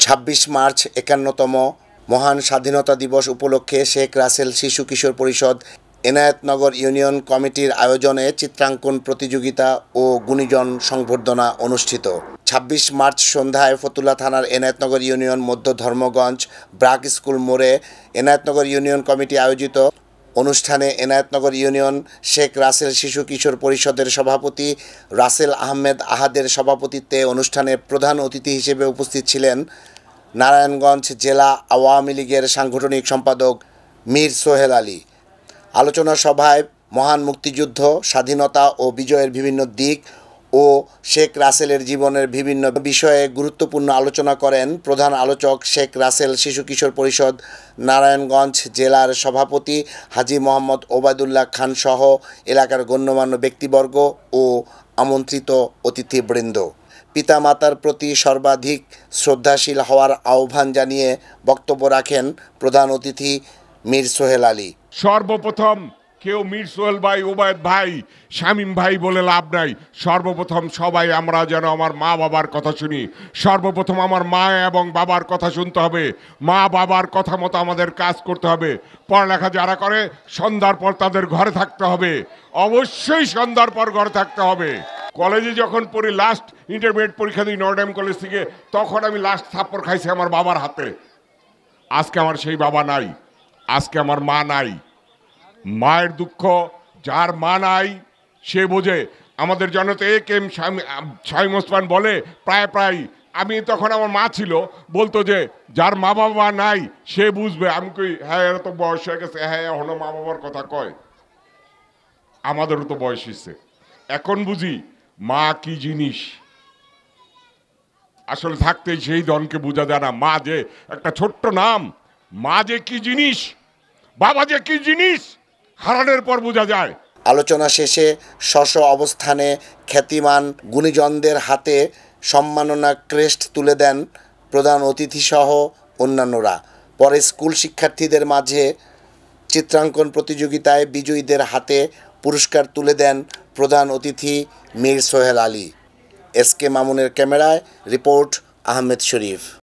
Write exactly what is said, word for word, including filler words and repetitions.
ছাব্বিশ মার্চ একান্নতম মহান স্বাধীনতা দিবস উপলক্ষে শেখ রাসেল শিশু কিশোর পরিষদ এনায়েতনগর ইউনিয়ন কমিটির আয়োজনে চিত্রাঙ্কন প্রতিযোগিতা ও গুণীজন সংবর্ধনা অনুষ্ঠিত। ছাব্বিশ মার্চ সন্ধ্যায় ফতুল্লা থানার এনায়েতনগর ইউনিয়ন মধ্য ধর্মগঞ্জ ব্রাক স্কুল মোড়ে এনায়েতনগর ইউনিয়ন কমিটি আয়োজিত অনুষ্ঠানে এনায়েতনগর ইউনিয়ন শেখ রাসেল শিশু কিশোর পরিষদের সভাপতি রাসেল আহমেদ আহাদের সভাপতিত্বে অনুষ্ঠানে প্রধান অতিথি হিসেবে উপস্থিত ছিলেন নারায়ণগঞ্জ জেলা আওয়ামী লীগের সাংগঠনিক সম্পাদক মীর সোহেল আলী। আলোচনা সভায় মহান মুক্তিযুদ্ধ, স্বাধীনতা ও বিজয়ের বিভিন্ন দিক ও শেখ রাসেলের জীবনের বিভিন্ন বিষয়ে গুরুত্বপূর্ণ আলোচনা করেন প্রধান আলোচক শেখ রাসেল শিশু কিশোর পরিষদ নারায়ণগঞ্জ জেলার সভাপতি হাজী মোহাম্মদ ওবায়দুল্লাহ খান সহ এলাকার গণ্যমান্য ব্যক্তিবর্গ ও আমন্ত্রিত অতিথিবৃন্দ। পিতামাতার প্রতি সর্বাধিক শ্রদ্ধাশীল হওয়ার আহ্বান জানিয়ে বক্তব্য রাখেন প্রধান অতিথি মীর সোহেল আলী। সর্বপ্রথম কেউ মীর সোহেল ভাই, ওবায়দ ভাই, শামীম ভাই বলে লাভ নাই। সর্বপ্রথম সবাই আমরা যেন আমার মা বাবার কথা শুনি। সর্বপ্রথম আমার মা এবং বাবার কথা শুনতে হবে। মা বাবার কথা মতো আমাদের কাজ করতে হবে। পড়ালেখা যারা করে সন্ধ্যার পর তাদের ঘরে থাকতে হবে, অবশ্যই সন্ধ্যার পর ঘরে থাকতে হবে। কলেজে যখন পড়ি, লাস্ট ইন্টারমিডিয়েট পরীক্ষা দিই নর্ডাম কলেজ থেকে, তখন আমি লাস্ট থাপ্পড় খাইছি আমার বাবার হাতে। আজকে আমার সেই বাবা নাই, আজকে আমার মা নাই। মায়ের দুঃখ যার মা নাই সে বোঝে। আমাদের জনতা এ কেম শামীম ওসমান বলে প্রায় প্রায়, আমি তখন আমার মা ছিল, বলতো যে যার মা বাবা নাই সে বুঝবে। আমি কই হ্যাঁ, এরা তো বয়স হয়ে গেছে, হ্যাঁ এখনো মা বাবার কথা কয়। আমাদেরও তো বয়স হয়েছে, এখন বুঝি মা কি জিনিস। আসলে থাকতে সেই ধনকে বোঝা যায় না। মা যে একটা ছোট্ট নাম, মা যে কি জিনিস, বাবা যে কি জিনিস, হারানোর পর বোঝা যায়। আলোচনা শেষে স্ব অবস্থানে খ্যাতিমান গুণীজনদের হাতে সম্মাননা ক্রেস্ট তুলে দেন প্রধান অতিথিসহ অন্যান্যরা। পরে স্কুল শিক্ষার্থীদের মাঝে চিত্রাঙ্কন প্রতিযোগিতায় বিজয়ীদের হাতে পুরস্কার তুলে দেন প্রধান অতিথি মীর সোহেল আলী। এস কে মামুনের ক্যামেরায় রিপোর্ট আহমেদ শরীফ।